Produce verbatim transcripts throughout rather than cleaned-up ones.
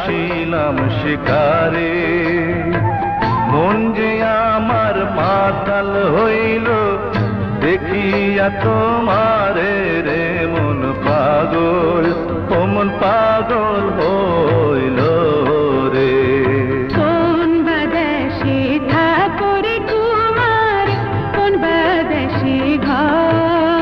আসিলাম শিকারে। মন যে আমার মাতাল হইল দেখিয়া তোমারে রে, মন পাগল ও মন পাগল হইল রে। কোন বাদেশে ঠাকুরে তোমার, কোন বাদেশে ঘর।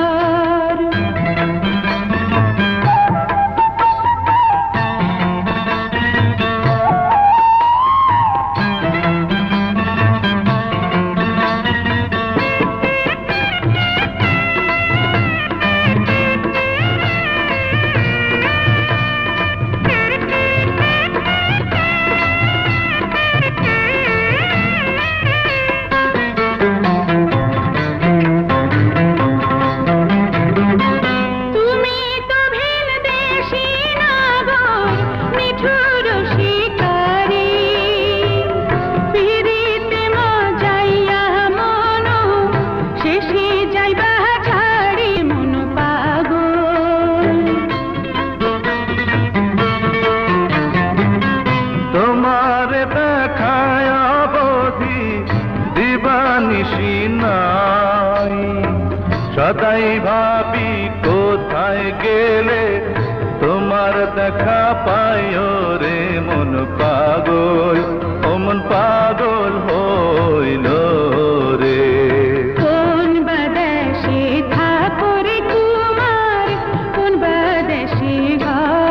সদাই ভাবি কোথায় গেলে তোমার দেখা পাইও রে, মন পাগল ও মন পাগল হইল রে। কোন বাদেশে ঠাকুরে তোমার, কোন বাদেশে ঘর।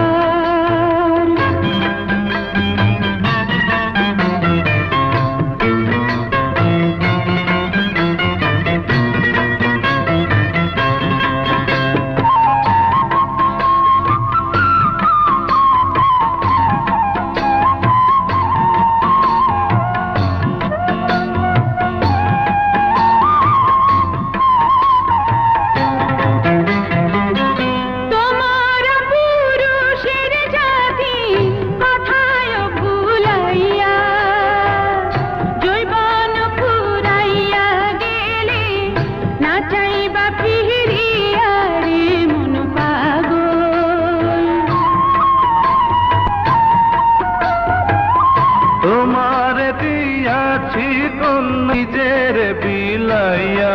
তোমারে দিয়াছি কোন নিজের বিলাইয়া,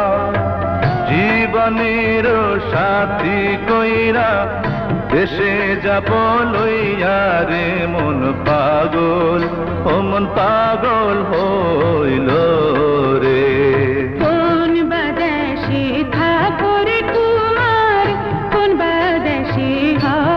জীবনের সাথী কইরা দেশে যাব লইয়া রে, মন পাগল ও মন পাগল হইল রে। কোন বাদেশে ঠাকুরে তোমার, কোন বাদেশে ঘর।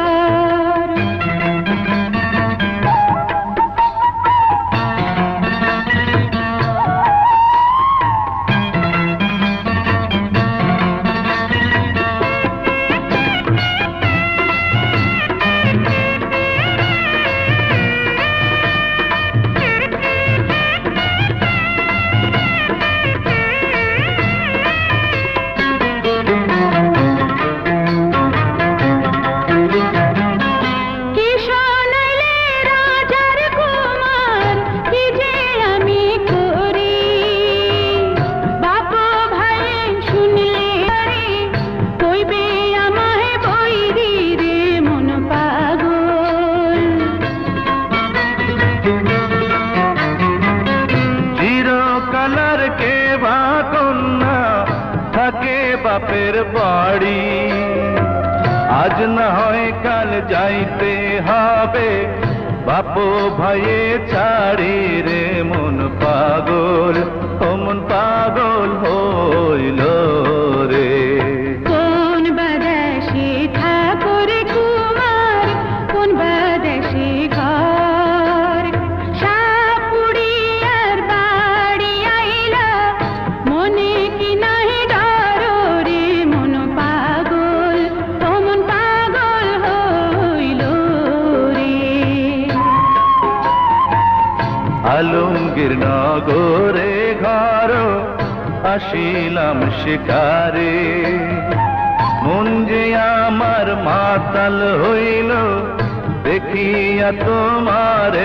থাকে বাপের বাড়ি, আজ না হয় কাল যাইতে হবে বাপ ভাইয়ে ছাড়ি রে, মন পাগল ও মন পাগল হইল রে। কোন বাদেশে ঠাকুরে তোমার, কোন বাদেশে ঘর। সাপুড়িয়ার বাড়ি আইলা মনে কি নাহি ডর রে, মন পাগল ও মন পাগল হইল রে। আলমগীর নগরে ঘর আসিলাম শিকারে, মন যে আমার মাতাল হইল দেখিয়া তোমার